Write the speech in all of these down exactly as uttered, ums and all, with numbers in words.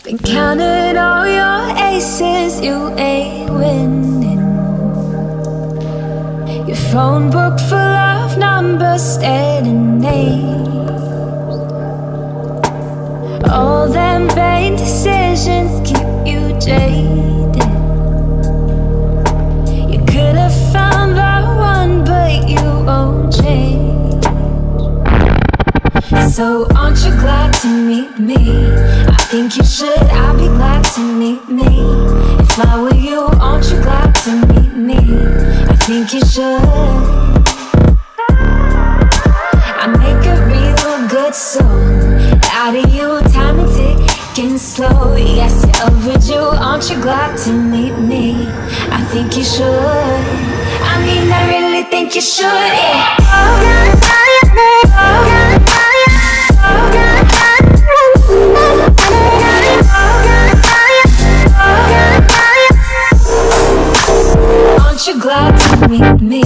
Been counting all your aces, you ain't winning. Your phone book full of numbers, staring names. All them vain decisions keep you jaded. You could have found the one, but you won't change. So aren't you glad to meet me? I think you should, I'll be glad to meet me. If I were you, aren't you glad to meet me? I think you should. I make a real good song out of you, time and ticking slow. Yes, you're overdue, aren't you glad to meet me? I think you should. I mean, I really think you should, yeah. Aren't you glad to meet me?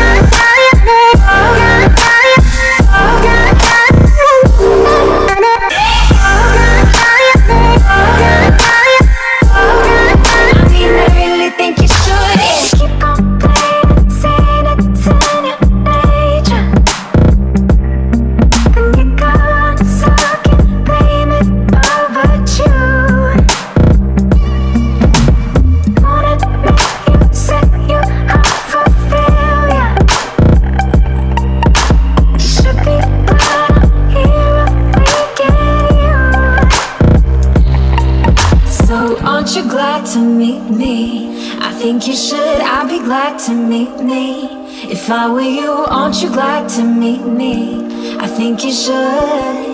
Aren't you glad to meet me? I think you should, I'll be glad to meet me. If I were you, aren't you glad to meet me? I think you should.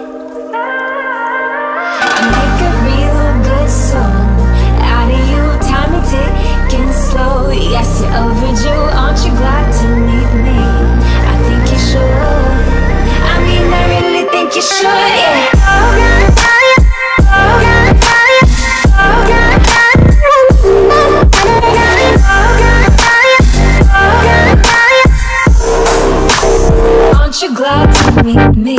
I make a real good song out of you, time and ticking slow. Yes, you're overdue, aren't you glad to meet me? I think you should. I mean, I really think you should, yeah. Aren't you glad to meet me?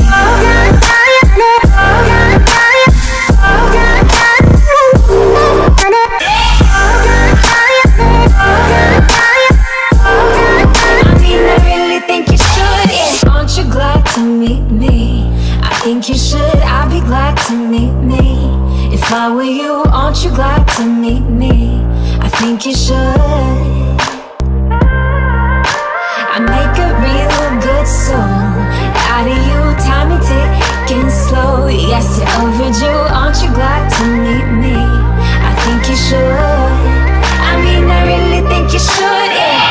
I mean, I really think you should, yeah. Aren't you glad to meet me? I think you should, I'll be glad to meet me. If I were you, aren't you glad to meet me? I think you should. I make a real good song out of you, time and ticking slow. Yes, you're overdue, aren't you glad to meet me? I think you should. I mean, I really think you should, yeah.